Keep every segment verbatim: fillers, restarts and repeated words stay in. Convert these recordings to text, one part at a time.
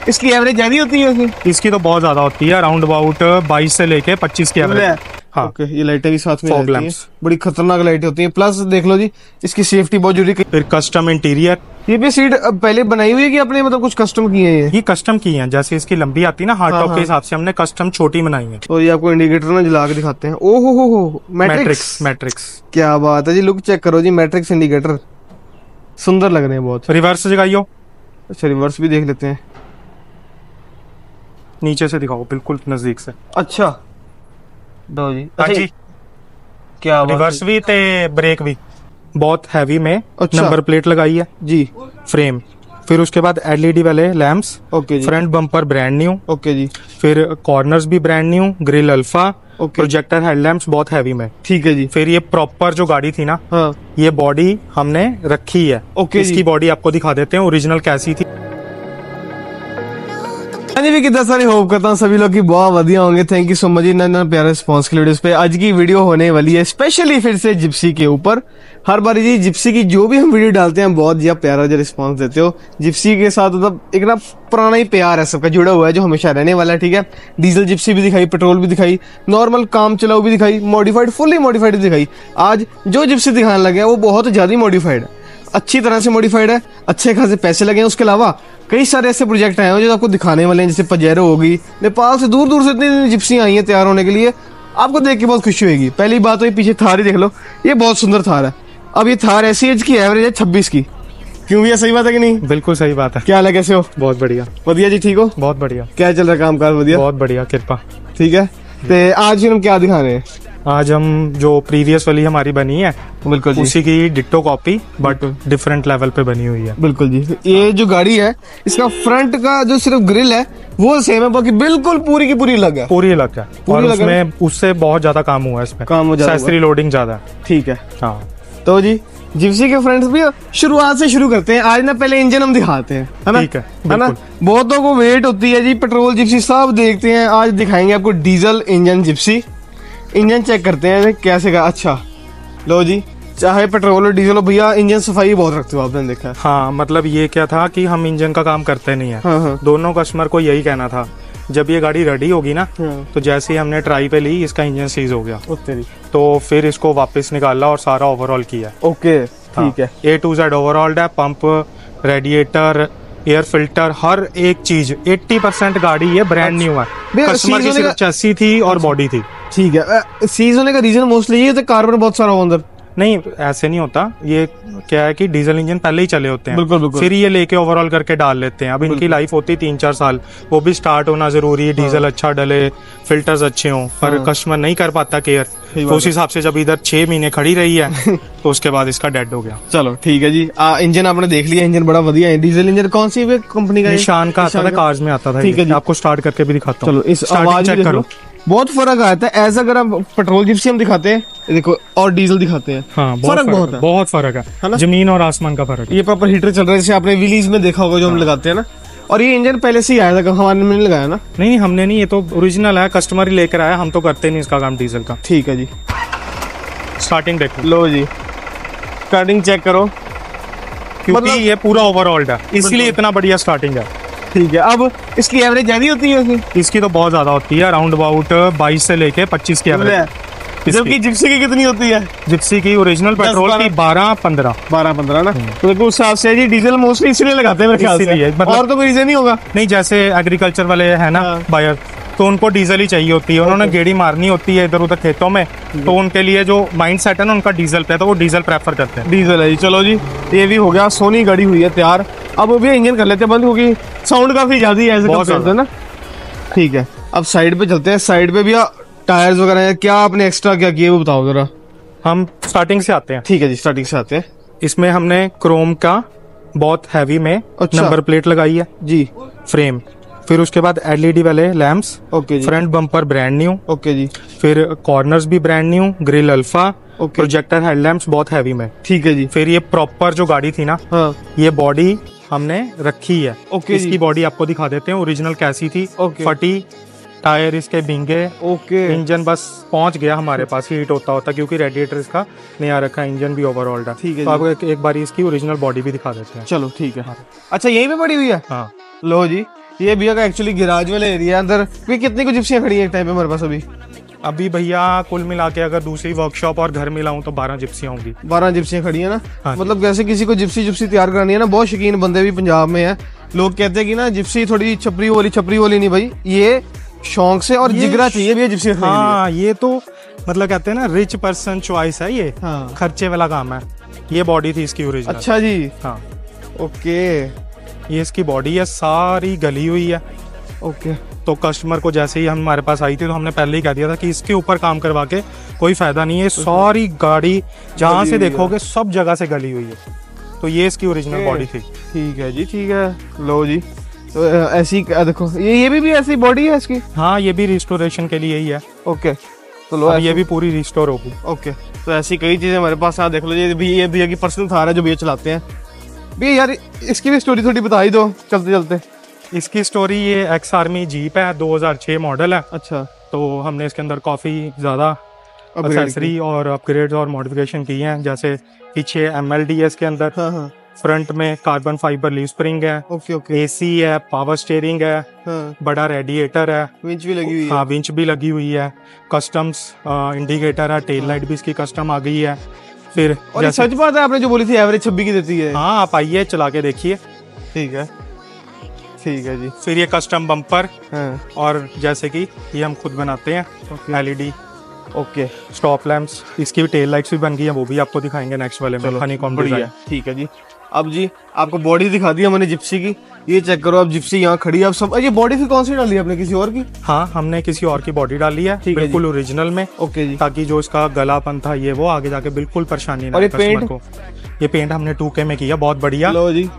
इसकी एवरेज ज्यादा होती है उसमें? इसकी तो बहुत ज्यादा होती है, अराउंड अबाउट बाईस से लेके पच्चीस की एवरेज। हाँ ओके, ये लाइटें भी साथ में फॉग रहती हैं, बड़ी खतरनाक लाइटें होती हैं। प्लस देख लो जी, इसकी सेफ्टी बहुत जरूरी। फिर कस्टम इंटीरियर, ये भी सीट पहले बनाई हुई है कि आपने मतलब कुछ कस्टम किए हैं? ये कस्टम की है, जैसे इसकी लंबी आती है ना हार्ड टॉप के हिसाब से हमने कस्टम छोटी बनाई है। और ये आपको इंडिकेटर ना जला के दिखाते हैं। ओहो हो हो, मैट्रिक्स मैट्रिक्स, क्या बात है जी, लुक चेक करो जी, मैट्रिक्स इंडिकेटर सुंदर लग रहे हैं बहुत। रिवर्स जगाइयो। अच्छा, रिवर्स भी देख लेते हैं, नीचे से दिखाओ बिल्कुल नजदीक से। अच्छा दो जी। हाँ जी, क्या रिवर्स भी ते ब्रेक भी बहुत हैवी में। अच्छा। नंबर प्लेट लगाई है जी, फ्रेम, फिर उसके बाद एलईडी वाले लैंप्स। ओके जी। Front bumper brand new. Okay जी। फिर कॉर्नर्स भी brand new, grille alpha. Okay. Projector headlamps बहुत हैवी में। ठीक है जी। फिर ये प्रॉपर जो गाड़ी थी ना, हाँ, ये बॉडी हमने रखी है। ओके इसकी बॉडी आपको दिखा देते हैं ओरिजिनल कैसी थी। भी कितना सारी होप करता हूँ सभी लोग की बहुत बढ़िया होंगे। थैंक यू सो मच इतना प्यारा रिस्पॉन्स के लिए। वीडियोस पे आज की वीडियो होने वाली है स्पेशली फिर से जिप्सी के ऊपर। हर बार जी जिप्सी की जो भी हम वीडियो डालते हैं बहुत ज्यादा प्यारा जो रिस्पॉन्स देते हो। जिप्सी के साथ मतलब एक ना पुराना ही प्यार है सबका जुड़ा हुआ है जो हमेशा रहने वाला है। ठीक है, डीजल जिप्सी भी दिखाई, पेट्रोल भी दिखाई, नॉर्मल काम चलाऊ भी दिखाई, मॉडिफाइड फुल्ली मॉडिफाइड दिखाई। आज जो जिप्सी दिखाने लगे हैं वो बहुत ज्यादा मॉडिफाइड है, अच्छी तरह से मॉडिफाइड है, अच्छे खासे पैसे लगे हैं। उसके अलावा कई सारे ऐसे प्रोजेक्ट आए हैं जो आपको दिखाने वाले हैं, जैसे पजेरो होगी। नेपाल से दूर दूर से इतनी जिप्सी आई हैं तैयार होने के लिए, आपको देख के बहुत खुशी होगी। पहली बात तो ये पीछे थार ही देख लो, ये बहुत सुंदर थार है। अब ये थार ऐसी एज की एवरेज है छब्बीस की, क्यों भैया सही बात है कि नहीं? बिल्कुल सही बात है। क्या हाल है, कैसे हो? बहुत बढ़िया। बढ़िया जी, ठीक हो? बहुत बढ़िया। क्या चल रहा है काम काज? बढ़िया, बहुत बढ़िया, कृपा। ठीक है, तो आज हम क्या दिखा रहे हैं? आज हम जो प्रीवियस वाली हमारी बनी है बिल्कुल जी, उसी की ditto copy but different level पे बनी हुई है। बिल्कुल जी। ये जो गाड़ी है इसका फ्रंट का जो सिर्फ ग्रिल है वो सेम है, बाकी बिल्कुल पूरी की पूरी अलग है। पूरी अलग है, और उसमें उससे बहुत ज्यादा काम हुआ है, इसमें काम एक्सेसरी लोडिंग ज्यादा है। ठीक है, हाँ। तो जी जिप्सी के फ्रेंड्स भी शुरुआत से शुरू करते हैं। आज ना पहले इंजन हम दिखाते हैं, है ना? ठीक है, है ना? बहुतों को वेट होती है जी पेट्रोल जिप्सी सब देखते हैं, आज दिखाएंगे आपको diesel engine Gypsy. Engine check करते हैं कैसे का। अच्छा लो जी, चाहे पेट्रोल और डीजल हो भैया, इंजन सफाई बहुत रखते हो आपने देखा है। हाँ, मतलब ये क्या था कि हम इंजन का काम करते नहीं है। हाँ हाँ। दोनों कस्टमर को यही कहना था, जब ये गाड़ी रेडी होगी ना, हाँ। तो जैसे ही हमने ट्राई पे ली इसका इंजन सीज हो गया, तेरी। तो फिर इसको वापस निकाला और सारा ओवरऑल किया। ओके, ठीक है। ए टू जेड ओवरऑल है, पंप, रेडिएटर, एयर फिल्टर, हर एक चीज अस्सी परसेंट गाड़ी ये ब्रांड न्यू है। कस्टमर की सिर्फ चेसी थी और बॉडी थी। ठीक है, सीज होने का रीजन मोस्टली ये कार्बन बहुत सारा हो अंदर। नहीं, ऐसे नहीं होता। ये क्या है कि डीजल इंजन पहले ही चले होते हैं, बिल्कुल बिल्कुल, फिर ये लेके ओवरऑल करके डाल लेते हैं। अब इनकी लाइफ होती है तीन चार साल, वो भी स्टार्ट होना जरूरी है, डीजल अच्छा डले, फिल्टर्स अच्छे हों, पर कस्टमर नहीं कर पाता केयर, तो उस हिसाब से जब इधर छह महीने खड़ी रही है तो उसके बाद इसका डेड हो गया। चलो ठीक है जी। आ, इंजन आपने देख लिया, इंजन बड़ा बढ़िया है। डीजल इंजन कौन सी कंपनी का? निशान का आता था, कार्स में आता था। ठीक है जी, आपको स्टार्ट करके भी दिखाता हूँ। चलो इस आवाज चेक करो, बहुत फर्क आता है। ऐसा अगर हम पेट्रोल जिप्सी हम दिखाते हैं देखो और डीजल दिखाते हैं, हाँ, फर्क बहुत है, बहुत फर्क है, है ना? जमीन और आसमान का फर्क। ये प्रॉपर हीटर चल रहा है, जैसे आपने विलीज में देखा होगा जो हम लगाते हैं ना। और ये इंजन पहले से ही आया था, हमारे में नहीं लगाया ना? नहीं नहीं, हमने नहीं, ये तो ओरिजिनल है, कस्टमर ही लेकर आया, हम तो करते नहीं इसका काम डीजल का। ठीक है जी, स्टार्टिंग देखो। लो जी, स्टार्टिंग चेक करो, क्योंकि मतलब ये पूरा ओवरऑल है, इसलिए इतना बढ़िया स्टार्टिंग है। ठीक है, अब इसकी एवरेज ज्यादा होती है उसमें? इसकी तो बहुत ज्यादा होती है, अराउंड अबाउट बाईस से लेके पच्चीस की एवरेज। जबकि जिप्सी की कितनी होती है? जिप्सी की ओरिजिनल पेट्रोल की बारह पंद्रह बारह पंद्रह ना। तो देखो उस हिसाब से जी डीजल मोस्टली इसलिए लगाते हैं मेरे ख्याल से, मतलब और तो कोई रीजन नहीं होगा। नहीं, जैसे एग्रीकल्चर वाले है ना बायर, तो उनको डीजल ही चाहिए होती है, उन्होंने गेड़ी मारनी होती है इधर उधर खेतों में, तो उनके लिए जो माइंड सेट है ना उनका डीजल पे है, तो वो डीजल प्रेफर करते हैं। डीजल है जी। चलो जी, ये भी हो गया, सोनी गाड़ी हुई है तैयार। अब भी इंजन कर लेते हैं बंद, क्योंकि साउंड काफी ज्यादा है ऐसे ना। ठीक है, अब साइड पे चलते हैं। साइड पे भी टायर्स वगैरह है, क्या आपने एक्स्ट्रा क्या किया वो बताओ जरा। हम स्टार्टिंग से आते हैं। ठीक है जी, स्टार्टिंग से आते हैं। इसमें हमने क्रोम का बहुत हैवी में अच्छा। नंबर प्लेट लगाई है जी, फ्रेम, फिर उसके बाद एलईडी वाले लैंप्स। ओके जी। Front bumper brand new. Okay जी। फिर कॉर्नर्स भी brand new, grille alpha. Projector headlamps बहुत हैवी में। ठीक है जी। फिर ये प्रॉपर जो गाड़ी थी ना, हाँ। ये बॉडी हमने रखी है। ओके, इसकी बॉडी आपको दिखा देते हैं ओरिजिनल कैसी थी। ओके। फटी, टायर इसके भींगे। ओके। इंजन बस पहुंच गया हमारे पास, हीट होता होता, क्योंकि रेडिएटर इसका नया रखा, इंजन भी ओवरऑल था। ठीक है, तो आपको एक, एक बार इसकी ओरिजिनल बॉडी भी दिखा देते हैं। चलो ठीक है। हाँ। अच्छा, यही पे पड़ी हुई है? हाँ। लो जी, ये भैया का एक्चुअली गैराज वाला एरिया अंदर। भी कितनी को जिप्सियाँ खड़ी हैं एक टाइम पे हमारे पास अभी? अभी भैया कुल मिला के अगर दूसरी वर्कशॉप और घर मिलाऊं तो बारह जिप्सियाँ होंगी। बारह जिप्सियाँ खड़ी है ना। हाँ। मतलब जैसे किसी को जिप्सी जिप्सी तैयार करनी है ना, बहुत शौकीन बंदे भी पंजाब में है। लोग कहते हैं कि ना जिप्सी थोड़ी छपरी वाली, छपरी वाली नहीं भाई, ये शौक से और जिगरा चाहिए भैया जिप्सी। हाँ, ये तो मतलब कहते हैं ना रिच पर्सन चॉइस है ये। हाँ। खर्चे वाला काम है। ये बॉडी थी इसकी ओरिजिनल। अच्छा जी। हाँ ओके। ये इसकी बॉडी है, सारी गली हुई है। ओके। तो कस्टमर को जैसे ही हमारे पास आई थी तो हमने पहले ही कह दिया था कि इसके ऊपर काम करवा के कोई फायदा नहीं है। सारी गाड़ी जहाँ से देखोगे सब जगह से गली हुई है। तो ये इसकी ओरिजिनल बॉडी थी। ठीक है जी, ठीक है। लो जी, तो ऐसी देखो, ये ये भी, भी ऐसी बॉडी है इसकी? हाँ, ये भी रिस्टोरेशन के लिए ही है। ओके, तो लो ये भी पूरी रिस्टोर होगी। ओके, तो ऐसी कई चीजें हमारे पास यहाँ देख लो। ये भी ये भैया की पर्सनल थार है जो भैया चलाते हैं। भैया यार इसकी भी स्टोरी थोड़ी बता ही दो चलते चलते। इसकी स्टोरी, ये एक्स आर्मी जीप है, दो हज़ार छह मॉडल है। अच्छा। तो हमने इसके अंदर काफ़ी ज़्यादा एक्सेसरी और अपग्रेड और मॉडिफिकेशन की हैं। जैसे पीछे एम एल डी है इसके अंदर। हाँ हाँ। फ्रंट में कार्बन फाइबर लीव स्प्रिंग है। Okay okay. एसी है, पावर स्टीयरिंग है। हाँ। बड़ा रेडिएटर है। विंच भी लगी हुई है। हाँ, विंच भी लगी हुई है। कस्टम्स इंडिकेटर है, टेल लाइट भी इसकी कस्टम आ गई है। फिर और ये सच बात है आपने जो बोली थी एवरेज छब्बीस की देती है? हाँ, आप आइए चला के देखिए। ठीक है, ठीक है जी। फिर ये कस्टम बम्पर। हाँ। और जैसे कि ये हम खुद बनाते हैं, एलईडी। ओके। स्टॉप लैंप्स, इसकी भी टेल लाइट्स भी बन गई है, वो भी आपको दिखाएंगे नेक्स्ट वाले में। Honeycomb design. ठीक है जी। अब जी आपको बॉडी दिखा दी हमने जिप्सी की। ये चेक करो, अब जिप्सी यहाँ खड़ी है। अब सब ये बॉडी फिर कौन सी डाली है आपने, किसी और की? हाँ, हमने किसी और की बॉडी डाली है, बिल्कुल ओरिजिनल में। ओके जी। ताकि जो इसका गलापन था ये वो आगे जाके बिल्कुल परेशानी ना और ये कस्टमर पेंट को। ये पेंट हमने टू के में किया, बहुत बढ़िया। लो जी,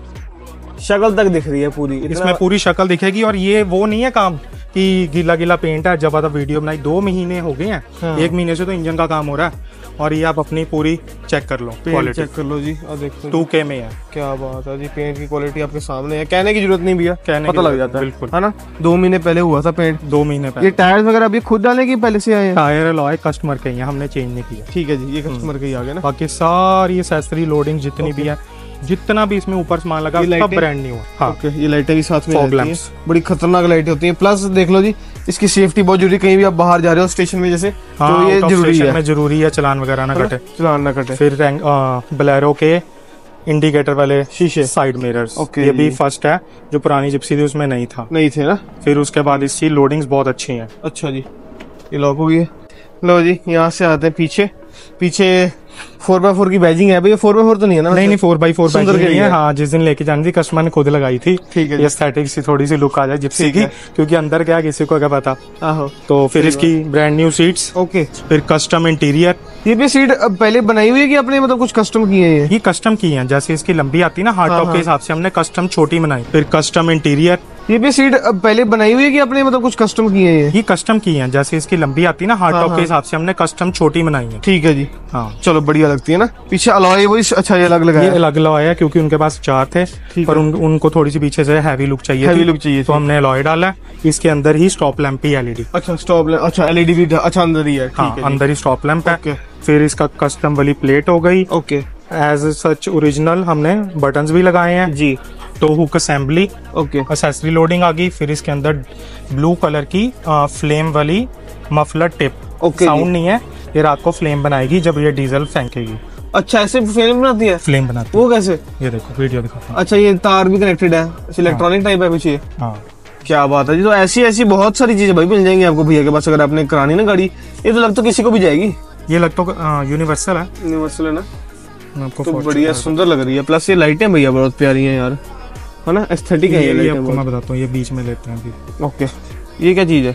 शक्ल तक दिख रही है पूरी, इसमें पूरी शक्ल दिखेगी। और ये वो नहीं है काम कि गीला गीला पेंट है। जब आप वीडियो बनाई दो महीने हो गए हैं। हाँ। एक महीने से तो इंजन का काम हो रहा है। और ये आप अपनी पूरी चेक कर लो, क्वालिटी चेक कर लो जी। और देखो टू के में है। क्या बात है जी, पेंट की क्वालिटी आपके सामने है, कहने की जरूरत नहीं भैया, कहने पता लग जाता है। बिल्कुल, है ना। दो महीने पहले हुआ था पेंट, दो महीने पहले। ये टायर्स वगैरह अभी खुद डाले की पहले से आए हैं? टायर अलॉय कस्टमर के हैं, हमने चेंज नहीं किया। ठीक है जी, ये कस्टमर के ही आ गए ना। बाकी सारी एक्सेसरी लोडिंग जितनी भी है, जितना भी इसमें ऊपर सामान लगा सब ब्रांड न्यू है। हाँ। ओके, ये लाइटें भी साथ में फॉग रहती हैं, लैंप्स। बड़ी खतरनाक लाइटें होती हैं। प्लस देख लो जी, इसकी सेफ्टी बहुत जरूरी, कहीं भी आप बाहर जा रहे हो स्टेशन में जैसे, हाँ, तो ये जरूरी है। में जरूरी है, चलान वगैरह ना कटे। चलान ना कटे। फिर बोलेरो के इंडिकेटर वाले शीशे, साइड मिरर्स, ये भी फर्स्ट है, जो पुरानी जिप्सी थी उसमें नहीं था, नहीं थे ना। फिर उसके बाद इसकी लोडिंग्स बहुत अच्छी हैं। अच्छा जी, ये लॉक हो गई है। लो जी, यहाँ से आते हैं पीछे। पीछे फोर बाई फोर की बैजिंग है भैया, फोर बाई फोर तो नहीं है ना? नहीं नहीं, फोर बाई फोर सुंदर नहीं है। हाँ, जिस दिन लेके जानी थी कस्टमर ने खुद लगाई थी। ठीक है, ये एस्थेटिक सी थोड़ी सी लुक आ जाए जिप्सी की, क्योंकि अंदर क्या किसी को क्या पता। आहो। तो फिर इसकी ब्रांड न्यू सीट्स। ओके। फिर कस्टम इंटीरियर। ये भी सीट पहले बनाई हुई है कि आपने मतलब कुछ कस्टम किए हैं? ये कस्टम की है, जैसे इसकी लंबी आती है ना हार्ड टॉप के हिसाब से हमने कस्टम छोटी बनाई। फिर कस्टम इंटीरियर। ये भी सीट पहले बनाई हुई है कि आपने मतलब कुछ कस्टम किए हैं? ये कस्टम की है, जैसे इसकी लंबी आती है ना हार्ड टॉप के हिसाब से हमने कस्टम छोटी बनाई है। ठीक है जी। हाँ, चलो बढ़िया लगती है ना। पीछे अलॉय वही अच्छा, ये अलग लगाया, ये अलग अलॉय है क्योंकि उनके पास चार थे, पर उन, उनको थोड़ी सी पीछे से हैवी लुक चाहिए हैवी लुक चाहिए, तो हमने अलॉय डाला। इसके अंदर ही स्टॉप लैंप ही एलईडी। अच्छा, स्टॉप लैंप, अच्छा एलईडी भी अच्छा अंदर ही है। हाँ, अंदर ही स्टॉप लैंप है। फिर इसका कस्टम वाली प्लेट हो गई। ओके। एज सच ओरिजिनल हमने बटन्स भी लगाए हैं जी। तो hook assembly. Okay. Accessory loading आ गई। फिर इसके अंदर ब्लू कलर की आ, फ्लेम वाली मफलर टिप। ओके। साउंड नहीं है, ये रात को फ्लेम बनाएगी जब ये डीजल फेंकेगी। अच्छा, ऐसे फ्लेम बनाती है? फ्लेम बनाती है। वो कैसे? ये देखो, वीडियो दिखाता हूं। अच्छा, ये तार भी कनेक्टेड है, इलेक्ट्रॉनिक टाइप है पीछे। हाँ, क्या बात है जी। तो ऐसी ऐसी बहुत सारी चीजें भाई मिल जाएंगी आपको भैया के पास, अगर आपने करानी ना गाड़ी। ये तो लग तो किसी को भी जाएगी। ये लग तो यूनिवर्सल है। यूनिवर्सल है ना। आपको तो बढ़िया सुंदर लग रही है। प्लस ये लाइटें भैया बहुत प्यारी हैं यार, है ना, एस्थेटिक है ये, ये लाइटें। आपको मैं बताता हूँ, ये बीच में लेते हैं अभी। ओके, ये क्या चीज है?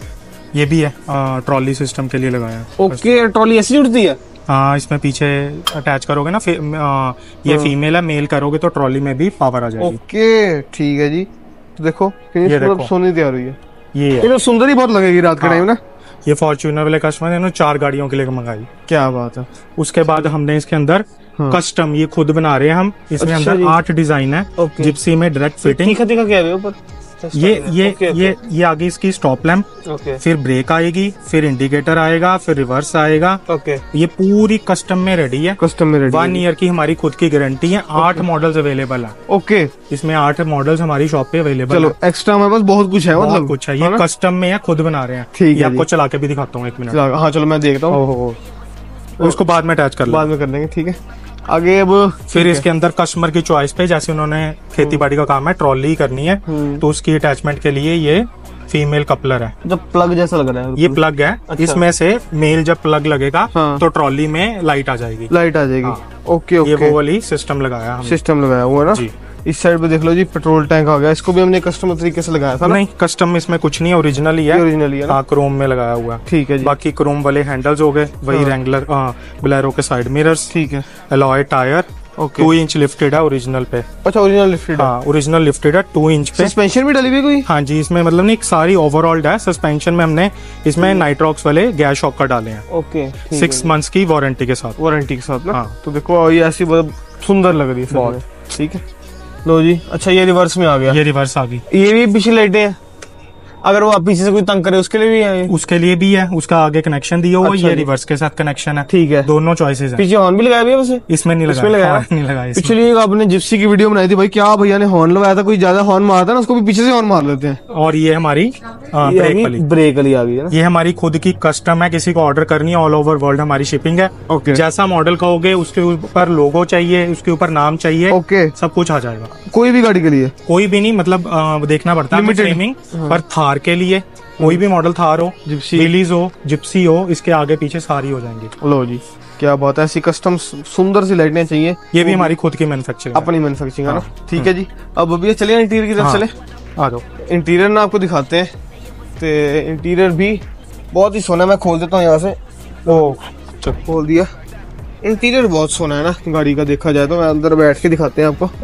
ये भी है, ट्रॉली सिस्टम के लिए लगाया है। ओके, ट्रॉली ऐसी जुड़ती है? हाँ, इसमें पीछे अटैच करोगे ना, आ, ये फीमेल है, मेल करोगे तो ट्रॉली में भी पावर आ जाएगी। ओके, ठीक है जी। तो देखो ये देखो, सोनी तैयार हुई है। ये है। ये तो सुंदर ही बहुत लगेगी रात के टाइम ना। ये फॉर्च्यूनर वाले कस्टमर ने चार गाड़ियों के लिए मंगाई। क्या बात है। उसके बाद हमने इसके अंदर हाँ। कस्टम ये खुद बना रहे हैं हम। इसमें अच्छा अंदर आठ डिजाइन है। जिप्सी में डायरेक्ट फिटिंग। तीखा तीखा क्या है ऊपर? ये ये ये ये आगे इसकी स्टॉप लैंप, ओके फिर ब्रेक आएगी, फिर इंडिकेटर आएगा, फिर रिवर्स आएगा। ओके ये पूरी कस्टम में रेडी है। कस्टम में रेडी वन ईयर की हमारी खुद की गारंटी है। आठ मॉडल्स अवेलेबल है। ओके इसमें आठ मॉडल्स हमारी शॉप पे अवेलेबल चलो एक्स्ट्रा हमारे पास बहुत कुछ है, मतलब मतलब कुछ है। ये कस्टम में है, खुद बना रहे हैं। ठीक है ये आपको जी। चला के भी दिखाता हूँ एक मिनट। हाँ चलो मैं देखता हूँ, ओहो, उसको बाद में अटैच कर लो। बाद में कर लेंगे, ठीक है। आगे अब फिर इसके अंदर कस्टमर की चॉइस पे, जैसे उन्होंने खेती बाड़ी का काम है, ट्रॉली करनी है, तो उसकी अटैचमेंट के लिए ये फीमेल कपलर है। जब प्लग जैसा लग रहा है, ये प्लग है। अच्छा। इसमें से मेल जब प्लग लगेगा हाँ। तो ट्रॉली में लाइट आ जाएगी। लाइट आ जाएगी। हाँ। ओके ये ओके वो वाली सिस्टम लगाया हमने। सिस्टम लगाया हुआ है ना जी। इस साइड पे देख लो जी, पेट्रोल टैंक आ गया। इसको भी हमने कस्टमर तरीके से लगाया था ना? नहीं, कस्टम इसमें कुछ नहीं है, ओरिजिनल ही है। ओरिजिनल है ना? हाँ, क्रोम में लगाया हुआ है। ठीक है जी। बाकी क्रोम वाले हैंडल्स हो गए, वही हाँ। रेंगुलर बोलेरो के साइड मिरर्स, ठीक है alloy tyre, okay. Two inch lifted है ओरिजिनल पे। अच्छा ओरिजिनल लिफ्टेड है। हाँ, ओरिजिनल लिफ्टेड है टू इंच पे। सस्पेंशन भी डली हुई है कोई? हाँ जी, इसमें मतलब नहीं, सारी ओवरऑल है। सस्पेंशन में हमने इसमें नाइट्रॉक्स वाले गैस शॉक का डाले हैं, ओके सिक्स मंथ्स की वारंटी के साथ। वारंटी के साथ ना? हाँ। तो देखो ये ऐसी बहुत सुंदर लग रही है सच में। ठीक है लो जी। अच्छा ये रिवर्स में आ गया, ये रिवर्स आ गई। ये भी पिछली लाइटें हैं, अगर वो आप पीछे से कोई तंग करे उसके लिए भी है ये? उसके लिए भी है, उसका आगे कनेक्शन दिया हुआ है। अच्छा ये जी। रिवर्स के साथ कनेक्शन है। ठीक है। दोनों चॉइसेस है। पीछे हॉर्न भी लगाया हुआ है वैसे? इसमें नहीं इसमें लगाया, लगाया? हाँ, नहीं लगाया इसमें। पिछली एक आपने जिप्सी की वीडियो बनाई थी भाई, क्या भैया ने हॉर्न लगाया था, कोई ज्यादा हॉर्न मारता है ना उसको भी पीछे से हॉर्न मार लेते हैं। और ये हमारी हाँ, ये ब्रेक अभी वाली ब्रेक वाली आ गई है ना? ये हमारी खुद की कस्टम है, किसी को ऑर्डर करनी है, ऑल ओवर वर्ल्ड हमारी शिपिंग है। ओके जैसा मॉडल कहोगे उसके ऊपर लोगो चाहिए, उसके ऊपर नाम चाहिए, ओके। सब कुछ आ जाएगा। कोई भी गाड़ी के लिए? कोई भी नहीं, मतलब आ, देखना पड़ता है Limited। फ्रेमिंग। पर थार के लिए कोई भी मॉडल, थार हो, जिप्सी। विलीज हो, जिप्सी हो, इसके आगे पीछे सारी हो जाएंगी। लो जी क्या बात है, ऐसी कस्टम सुंदर सी लाइटें चाहिए। ये भी हमारी खुद की मैन्युफैक्चरिंग अपनी मैन्युफैक्चरिंग है ना? ठीक है जी। अब अभी चलिए इंटीरियर की तरफ हाँ। चले। आ जाओ। इंटीरियर ना आपको दिखाते हैं, तो इंटीरियर भी बहुत ही सोना। मैं खोल देता हूँ यहाँ से। ओ चल खोल दिया। इंटीरियर बहुत सोना है ना गाड़ी का, देखा जाए तो। मैं अंदर बैठ के दिखाते हैं आपको।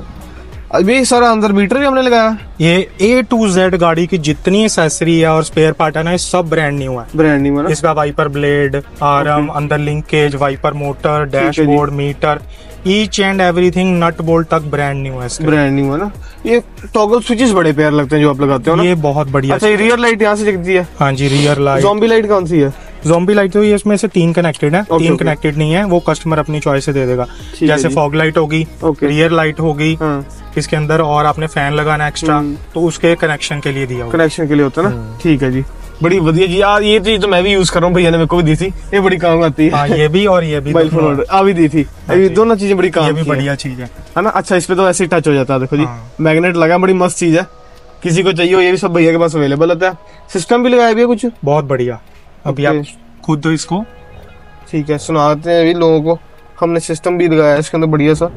अभी सारा अंदर मीटर भी हमने लगाया। ये ए टू जेड गाड़ी की जितनी एक्सेसरी है और स्पेयर पार्ट है ना, ये सब ब्रांड न्यू है। ब्रांड न्यू है ना? इसका वाइपर ब्लेड, आरम, अंदर linkage, wiper motor, dashboard, meter, each and everything, nut bolt तक ब्रांड न्यू है इसके। ब्रांड न्यू है ना? ये टॉगल स्विचेस बड़े प्यार लगते हैं जो आप लगाते हो ना? ये बहुत बढ़िया। अच्छा ये रियर लाइट यहाँ से जगती है? हाँ जी, रियर लाइट। ज़ॉम्बी लाइट कौन सी है? ज़ॉम्बी लाइट तो ये इसमें से तीन कनेक्टेड है। Okay, तीन okay. कनेक्टेड नहीं है, वो कस्टमर अपनी चॉइस से दे देगा। है जैसे जी। फॉग लाइट होगी, Okay. रियर लाइट होगी, हाँ इसके अंदर और आपने फैन लगाना एक्स्ट्रा, हम्म। तो उसके कनेक्शन के लिए दिया होगा। कनेक्शन के लिए होता है ना? ठीक है जी, बड़ी बढ़िया जी। यार ये चीज तो मैं भी यूज कर रहा हूँ, भैया ने मेरे को भी दी थी, ये बड़ी काम आती है। हाँ, ये भी और ये भी मोबाइल फोन दोनों। ऑर्डर आ भी दी थी, ये जी। दोनों चीजें बड़ी काम ये भी की हैं। बढ़िया चीज है। है ना? अच्छा इस पे तो ऐसे ही टच हो जाता है, देखो जी हाँ। मैग्नेट लगा, बड़ी मस्त चीज है। किसी को चाहिए हो ये भी सब भैया के पास अवेलेबल होता है। सिस्टम भी लगाया भी है कुछ? बहुत बढ़िया। अभी आप Okay. खुद इसको ठीक है, सुनाते हैं अभी लोगों को। हमने सिस्टम भी लगाया है इसके अंदर बढ़िया सा।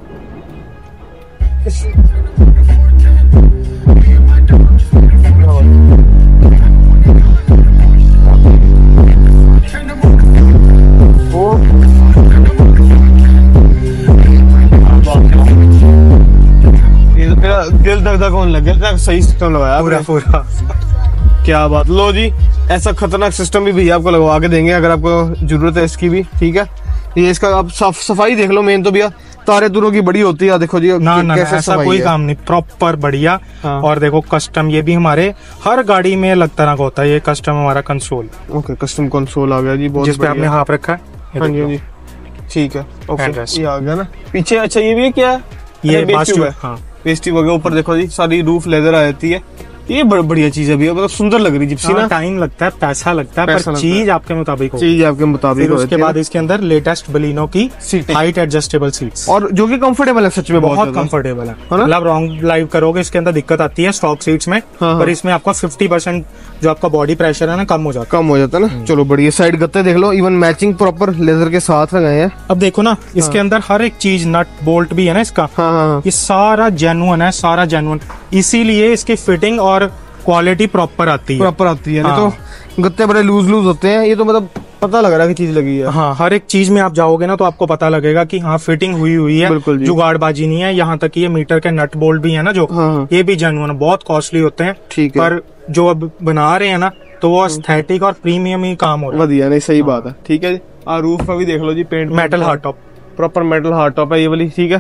ये तो तेरा दिल धक धक होने लग गया, सही सिस्टम लगाया पूरा आपने। पूरा क्या बात। लो जी ऐसा खतरनाक सिस्टम भी भैया आपको लगवा के देंगे अगर आपको जरूरत है इसकी भी। ठीक है, ये इसका आप साफ सफाई देख लो। मेन तो भैया तारे तुरों की बड़ी होती है, देखो जी ना ना, ना कैसे ऐसा सफाई कोई है। काम नहीं, प्रॉपर बढ़िया। हाँ। और देखो कस्टम, ये भी हमारे हर गाड़ी में अलग तरह का होता है। ये कस्टम हमारा कंसोल, ओके कस्टम कंसोल आ गया जी, बहुत जिस पे आपने बढ़िया। हाथ रखा है। ये हाँ जी देखो। हाँ जी ठीक है ओके, Handrest। ये आ गया ना पीछे। अच्छा ये भी क्या है? ये अरे, बेस ट्यूब है। हाँ, बेस ट्यूब वगैरह ऊपर देखो जी, सारी रूफ लेदर आ जाती है। ये बड़ बढ़िया चीज है भैया, मतलब सुंदर लग रही जिप्सी ना। टाइम लगता है, पैसा लगता है, पैसा पर लगता है। चीज आपके मुताबिक हो। चीज आपके मुताबिक फिर हो उसके जाती है बाद ना। इसके अंदर लेटेस्ट बलिनो की सीटें। हाइट एडजस्टेबल सीट्स, और जो कि कंफर्टेबल है सच में, बहुत ज्यादा। कंफर्टेबल है। है ना? मतलब लॉन्ग ड्राइव करोगे इसके अंदर दिक्कत आती है स्टॉक सीट्स में, हाँ, पर हाँ। इसमें आपका फिफ्टी परसेंट जो आपका बॉडी प्रेशर है ना, कम हो जाता कम हो जाता है ना। चलो बढ़िया। साइड गत्ते देख लो, इवन मैचिंग प्रॉपर लेदर के साथ लगाए हैं। है। अब देखो ना, इसके अंदर हर एक चीज, नट बोल्ट भी है ना इसका, हाँ हाँ ये सारा जेन्युइन है, सारा जेन्युइन। इसीलिए इसकी फिटिंग और क्वालिटी प्रॉपर आती है। प्रॉपर आती है। हाँ। नहीं तो गत्ते बड़े लूज लूज होते हैं, ये तो मतलब पता लग रहा है कि चीज लगी है। हाँ, हर एक चीज में आप जाओगे ना तो आपको पता लगेगा कि हाँ फिटिंग हुई हुई है, बिल्कुल जी। जुगाड़बाजी नहीं है। यहाँ तक कि ये मीटर के नट बोल्ट भी है ना जो, हाँ, हाँ। ये भी जेन्युइन है, बहुत कॉस्टली होते हैं। ठीक है। पर जो अब बना रहे हैं ना, तो वो एस्थेटिक और प्रीमियम ही काम हो रहा है। बढ़िया, नहीं सही बात है। ठीक है जी। और रूफ का भी देख लो जी, paint metal hard top, proper metal hard top है ये वाली। ठीक है,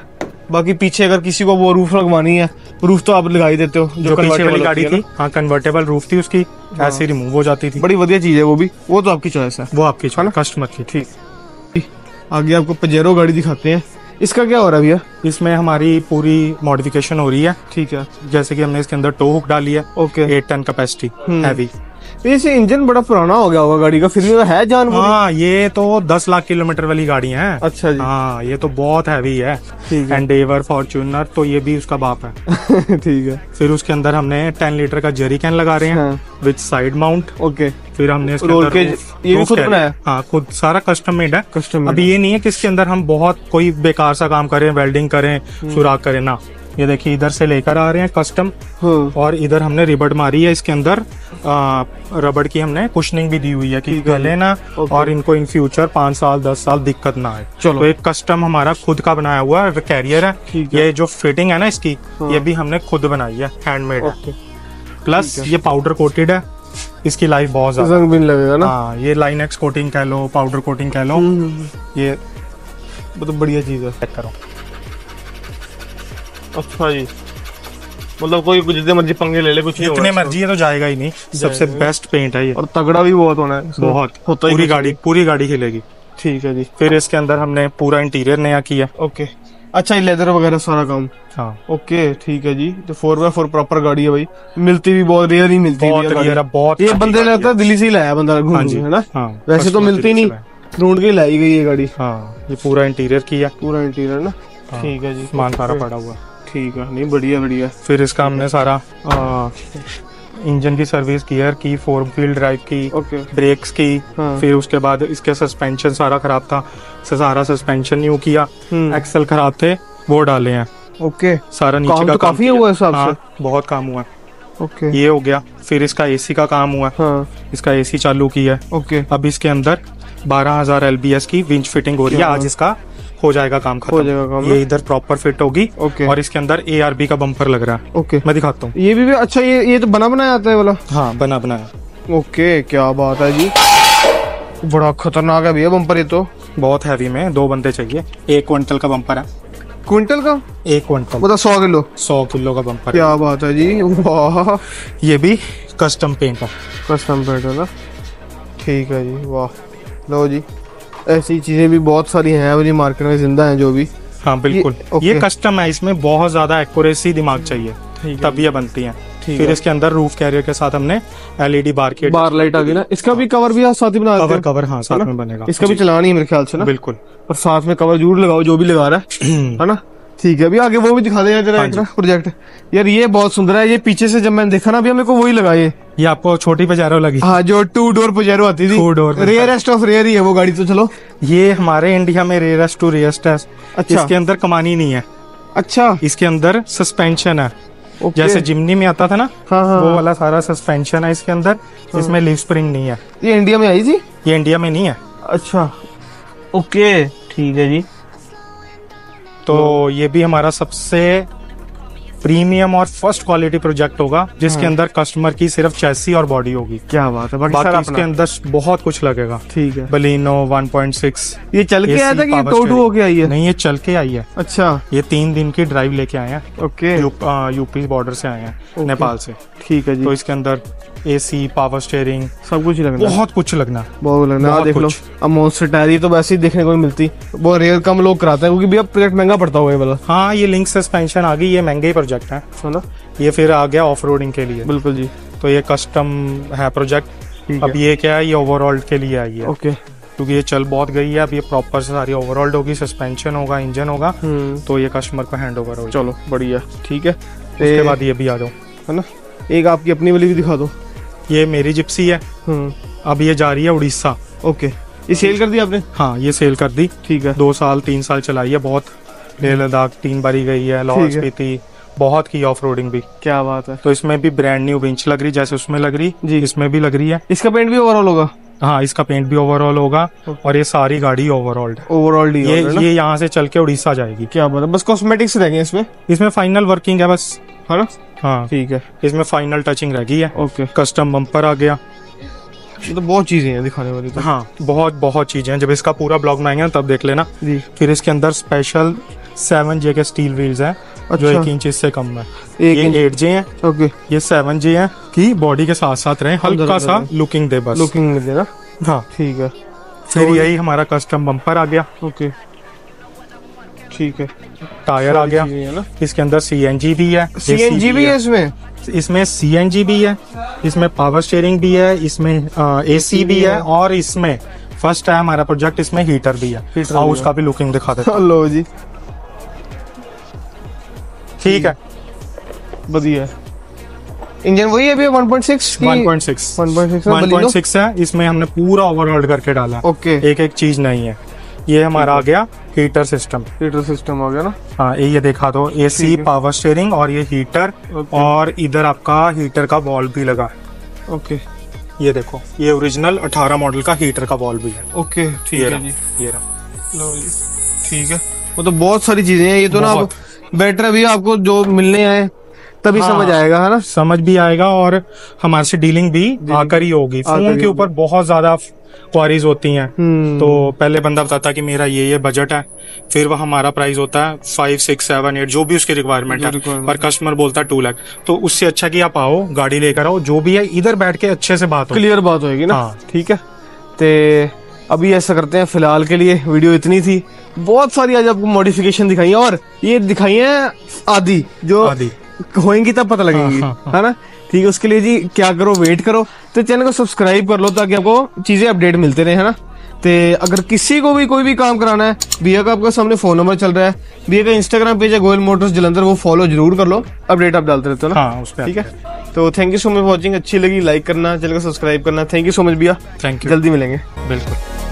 बाकी पीछे अगर किसी को वो रूफ लगवानी है, रूफ तो आप लगा ही देते हो, जो पीछे वाली convertible गाड़ी होती है थी, हाँ कन्वर्टेबल रूफ थी उसकी, हाँ। ऐसे रिमूव हो जाती थी। बड़ी बढ़िया चीज है वो भी, वो तो आपकी चॉइस है। वो आपकी है ना? कस्टमर की। ठीक, आगे आपको पजेरो गाड़ी दिखाते हैं। इसका क्या हो रहा है भैया? इसमें हमारी पूरी मॉडिफिकेशन हो रही है। ठीक है, जैसे कि हमने इसके अंदर टो हुक डाली है, okay. Eight ton capacity hmm. Heavy. वैसे इंजन बड़ा पुराना हो गया होगा गाड़ी का, फिर भी है जान पूरी? हाँ, ये तो दस लाख किलोमीटर वाली गाड़ी है। अच्छा जी। हाँ, ये तो बहुत हैवी है। ठीक है। एंडेवर, फॉर्च्यूनर, तो ये भी उसका बाप है। ठीक है। फिर उसके अंदर हमने टेन लीटर का जेरी कैन लगा रहे हैं हाँ। With side mount. ओके। फिर हमने इसके रोल अंदर के roof- ये भी roof खुद carrier- बनाया? हाँ, खुद सारा कस्टम मेड है। कस्टम अब ये नहीं है कि इसके अंदर हम बहुत कोई बेकार सा काम करें, वेल्डिंग करें, सुराख करें ना। ये देखिए इधर से लेकर आ रहे हैं कस्टम, और इधर हमने रिबट मारी है। इसके अंदर आ, रबड़ की हमने कुशनिंग भी दी हुई है कि गले ना, और इनको इन फ्यूचर पाँच साल दस साल दिक्कत ना आए। चलो। तो एक कस्टम हमारा खुद का बनाया हुआ कैरियर है। ठीक है। ये जो फिटिंग है ना इसकी, ये भी हमने खुद बनाई है, हैंडमेड है। प्लस ये पाउडर कोटेड है, इसकी लाइफ बहुत ज्यादा। रंग भी नहीं लगेगा ना? हाँ, ये लाइन एक्स कोटिंग कह लो, पाउडर कोटिंग कह लो, ये वो तो बढ़िया चीज है। चेक करो। अच्छा जी, मतलब कोई जितने मर्जी पंगे ले ले, कुछ नहीं जितने होगा मर्जी है तो जाएगा ही नहीं। सबसे बेस्ट पेंट है ये, और तगड़ा भी बहुत होना है इसमें। बहुत होता ही पूरी कुछ गाड़ी पूरी गाड़ी खिलेगी। ठीक है जी। फिर इसके अंदर हमने पूरा इंटीरियर नया किया। ओके। अच्छा, ये लेदर वगैरह सारा काम? हाँ, ओके ठीक है जी। तो फोर बाय फोर प्रॉपर गाड़ी है भाई, मिलती भी बहुत रेयर ही मिलती बहुत है गाड़ी। रेयर है, बहुत ये बंदे लगता है दिल्ली से ही लाया बंदा, घूम हाँ जी, है ना? हाँ, वैसे तो customer मिलती दिल्ली नहीं, से लाया। ढूंढ के लाई गई ये गाड़ी। हाँ, ये पूरा इंटीरियर किया, पूरा इंटीरियर ना? हाँ। ठीक है जी। सामान सारा पड़ा हुआ। ठीक है, नहीं बढ़िया बढ़िया। फिर इसका हमने सारा आ, इंजन की सर्विस, गियर की, फोर व्हील ड्राइव की, ओके। ब्रेक्स की। हाँ। फिर उसके बाद इसके सस्पेंशन सारा खराब था, सारा सस्पेंशन न्यू किया। हम्म। एक्सल खराब थे, वो डाले हैं। ओके। सारा नीचे काम का तो काम काफी किया। हुआ है हिसाब हाँ, से। बहुत काम हुआ है। ओके। ये हो गया। फिर इसका एसी का काम हुआ है। हाँ। इसका एसी चालू किया है। ओके। अब इसके अंदर बारह हजार एल बी एस की विंच फिटिंग हो रही है। क्या आज इसका हो जाएगा काम खत्म। हो जाएगा काम, ये इधर प्रॉपर फिट होगी। ओके। और इसके अंदर ए आर बी का बम्पर लग रहा है। ओके। मैं दिखाता हूँ। ये भी, भी अच्छा, ये ये तो बना बनाया आता है वाला? हाँ, बना बनाया। ओके, क्या बात है जी। बड़ा खतरनाक है भैया बम्पर ये तो। बहुत हैवी में, दो बंदे चाहिए। एक क्विंटल का बम्पर है। क्विंटल का? एक क्विंटल मतलब सौ किलो? सौ किलो का बम्पर है। क्या बात है जी, वाह। ये भी कस्टम पेंट है। कस्टम पेंट है ना? ठीक है जी, वाह। लो जी, ऐसी चीजें भी बहुत सारी हैं अभी मार्केट में जिंदा हैं जो भी। हाँ बिल्कुल, ये- ये, ओके। कस्टम है, इसमें बहुत ज्यादा एक्यूरेसी दिमाग चाहिए, ठीक है। तब ये बनती हैं। ठीक फिर है। इसके अंदर रूफ कैरियर के साथ हमने एल ई डी बार की बार लाइट आ गई ना? इसका भी कवर भी साथ ही बना देते कवर हो? कवर हाँ साथ है ना? में बनेगा। इसका भी जी, चलाना ही है मेरे ख्याल से ना? बिल्कुल। और साथ में कवर जरूर लगाओ जो भी लगा रहा है, है ना? ठीक है, अभी आगे वो भी दिखा देगा जरा हाँ एक ना प्रोजेक्ट। यार ये बहुत सुंदर है, ये पीछे से जब मैंने देखा ना, अभी मेरे को वही लगा ये। ये आपको छोटी पजारो लगी। हाँ, जो टू डोर पजेरो आती थी, Two door में। रेयरेस्ट ऑफ रेयर ही है वो गाड़ी तो। चलो, ये हमारे इंडिया में रेयरेस्ट टू रेयरेस्ट है। अच्छा। इसके अंदर कमानी नहीं है, अच्छा। इसके अंदर सस्पेंशन है। ओके। जैसे जिमनी में आता था ना, हाँ हाँ, वो वाला सारा सस्पेंशन है इसके अंदर। इसमें लीफ स्प्रिंग नहीं है। ये इंडिया में आई थी? ये इंडिया में नहीं है। अच्छा, ओके ठीक है जी। तो ये भी हमारा सबसे प्रीमियम और फर्स्ट क्वालिटी प्रोजेक्ट होगा, जिसके अंदर कस्टमर की सिर्फ चैसी और बॉडी होगी। क्या बात है, बाकी बाकी सारा इसके अपना। अंदर बहुत कुछ लगेगा। ठीक है। Baleno one point six. ये चल के आया था कि power टो टू steering। होके आई है? नहीं, ये चल के आई है। अच्छा, ये तीन दिन की ड्राइव लेके आए हैं। ओके। यूपी बॉर्डर से आए हैं, ओके। नेपाल से। ठीक है जी। तो इसके अंदर एसी, पावर स्टीयरिंग, सब कुछ ही लगना है। बहुत कुछ लगना। बहुत लगना है। बहुत देख लो, कुछ। अब मॉन्स्टर टायर ये तो वैसे ही देखने को नहीं मिलती, बहुत रेयर, कम लोग कराते हैं क्योंकि भैया प्रोजेक्ट महंगा पड़ता होगा ये वाला, हाँ, ये लिंक सस्पेंशन आ गई, ये महंगे प्रोजेक्ट है। है ना? ये फिर आ गया ऑफ रोडिंग के लिए। बिल्कुल जी। तो ये कस्टम है प्रोजेक्ट। ठीक अब है। ये क्या है, ये ओवरऑल के लिए आई है, ओके। क्योंकि ये चल बहुत गई है। अब ये प्रॉपर से सारी ओवरऑल होगी, सस्पेंशन होगा, इंजन होगा, हम्म, तो ये कस्टमर को हैंड ओवर होगा। चलो बढ़िया, ठीक है। उसके बाद ये भी आ जाओ, है ना, एक आपकी अपनी वाली भी दिखा दो। ये मेरी जिप्सी है। हम्म, अब ये जा रही है उड़ीसा। ओके। ये सेल कर दी आपने? हाँ, ये सेल कर दी। ठीक है। दो साल तीन साल चलाई है, बहुत। लेह लद्दाख तीन बारी गई है, लाहौल ठीक है। स्पीति बहुत की ऑफ रोडिंग भी। क्या बात है। तो इसमें भी ब्रांड न्यू विंच लग रही, जैसे उसमें लग रही जी। इसमें भी लग रही है। इसका पेंट भी ओवरऑल होगा? हाँ, इसका पेंट भी ओवरऑल होगा, और ये सारी गाड़ी ओवरऑल है। ओवरऑल डी ये ये यहाँ से चल के उड़ीसा जाएगी। क्या बात है, बस कॉस्मेटिक्स रह गए इसमें, इसमें फाइनल वर्किंग है बस, है ना? हाँ, ठीक है। इसमें फाइनल टचिंग रह गई है। ओके। कस्टम बम्पर आ गया। ये तो बहुत चीजें हैं दिखाने वाली तो। हाँ, बहुत बहुत चीजें हैं। जब इसका पूरा ब्लॉग में आएंगे ना, तब देख लेना। जी। फिर इसके अंदर स्पेशल सेवन जे के स्टील व्हील्स हैं जो अच्छा। एक इंच इससे कम है। एक ये इंच। एट जे हैं, ओके, ये सेवन जे हैं कि बॉडी के साथ साथ रहे, अंदर हल्का सा अंदर। लुकिंग दे बस। लुकिंग में देना, हाँ, ठीक है। फिर तो- यही हमारा कस्टम बम्पर आ गया, ओके, ठीक है। टायर आ गया, चीजें हैं ना, इसके अंदर सी एन जी भी है, सी एन जी भी है इसमें। इसमें सी एन जी भी है, इसमें पावर स्टीयरिंग भी है, इसमें ए सी भी है, और इसमें फर्स्ट है हमारा प्रोजेक्ट, इसमें हीटर भी है। हीटर आओ भी उसका भी लुकिंग दिखा देते हैं। लो जी, ठीक है, बढ़िया। इंजन वही है अभी वन पॉइंट सिक्स की? One point six one point six one point six है, इसमें हमने पूरा ओवरऑल करके डाला, ओके। एक एक चीज नहीं है। ये हमारा आ गया हीटर सिस्टम। हीटर सिस्टम हो गया ना, हाँ, ये देखा दो, एसी, ठीक है। पावर स्टीयरिंग और ये हीटर, ओके। और इधर आपका हीटर का वॉल्व भी लगा है। ओके ये देखो, ये ओरिजिनल अठारह मॉडल का हीटर का वॉल्व भी है। ओके, ठीक ये है रहा, जी, ये रहा। लो जी, ठीक है। वो तो बहुत सारी चीजें हैं, ये तो ना आप बेटर भी आपको जो मिलने आए तभी हाँ, समझ आएगा, है ना? समझ भी आएगा और हमारे से डीलिंग भी आकर ही होगी। आकर फोन ही के ऊपर बहुत ज्यादा क्वारीज होती हैं, हम्म, तो पहले बंदा बताता है कि मेरा ये ये बजट है, फिर वह हमारा प्राइस होता है फाइव सिक्स सेवन एट, जो भी उसकी रिक्वायरमेंट जो है, requirement और कस्टमर बोलता है टू लाख। तो उससे अच्छा कि आप आओ, गाड़ी लेकर आओ, जो भी है इधर बैठ के अच्छे से बात हो। क्लियर बात होगी ना, हाँ। ठीक है। ते अभी ऐसा करते हैं, फिलहाल के लिए वीडियो इतनी थी। बहुत सारी आज आपको मॉडिफिकेशन दिखाई है, और ये दिखाई है आदि जो आदि होएंगी तब पता लगेगी, हाँ, हाँ, है ना? ठीक है, उसके लिए जी क्या करो, वेट करो, तो चैनल को सब्सक्राइब कर लो ताकि आपको चीजें अपडेट मिलते रहे, है ना? ते अगर किसी को भी कोई भी काम कराना है, भैया का आपका सामने फोन नंबर चल रहा है, भैया का इंस्टाग्राम पेज है गोयल मोटर्स जलंधर, वो फॉलो जरूर कर लो, अपडेट आप डालते रहते हो ना? हाँ, उस पर ठीक है। तो thank you so much watching, अच्छी लगी लाइक करना, चैनल को सब्सक्राइब करना। थैंक यू सो मच भैया, थैंक यू, जल्दी मिलेंगे। बिल्कुल।